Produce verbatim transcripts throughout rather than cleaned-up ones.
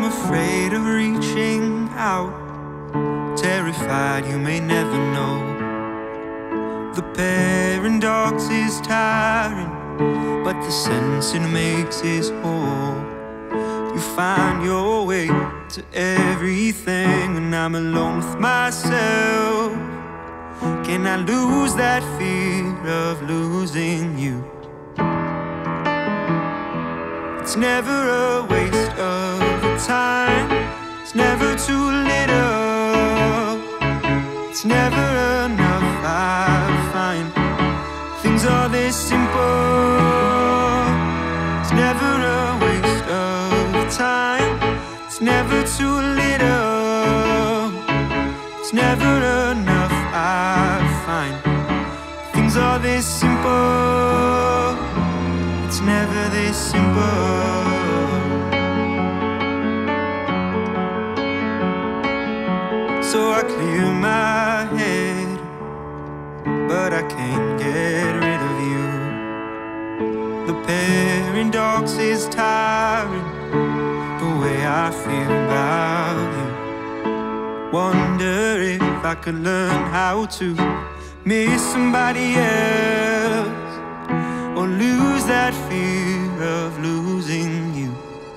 afraid of reaching out, terrified you may never know. The paradox is tiring, but the sense it makes is whole. You find your way to everything when I'm alone with myself. Can I lose that fear of losing you? It's never a waste of time. It's never too little. It's never enough, I find. Things are this simple. It's never a waste of time. It's never too little. It's never enough, I find. Things are this simple. It's never this simple. So I clear my head, but I can't get rid of you. The paradox is tiring, the way I feel about you. Wonder if I could learn how to miss somebody else, or lose that fear of losing you.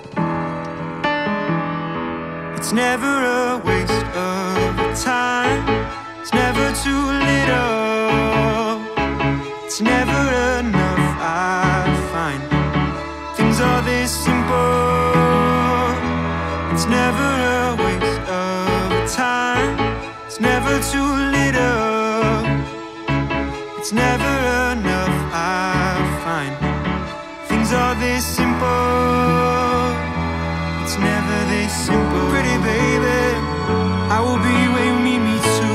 It's never a waste of time. It's never too little. It's never enough, I find. Things are this simple. It's never a waste of time. It's never too little. It's never enough, I find. Things are this simple. It's never this simple. Pretty baby, I will be where you need me to.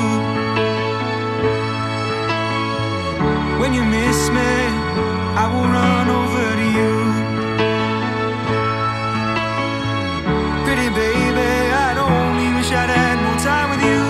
When you miss me, I will run over to you. Pretty baby, I'd only wish I'd had more time with you.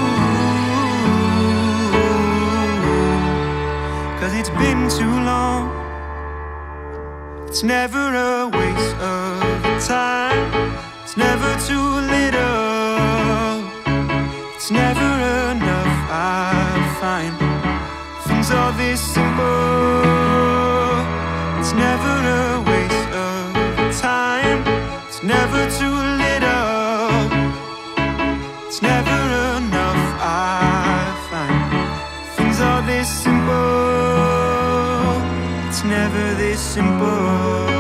Cause it's been too long. It's never a waste of time. It's never too little. It's never enough, I find. Things are this simple. It's never a waste of time. It's never too little. It's never enough, I find. Things are this simple. It's never this simple.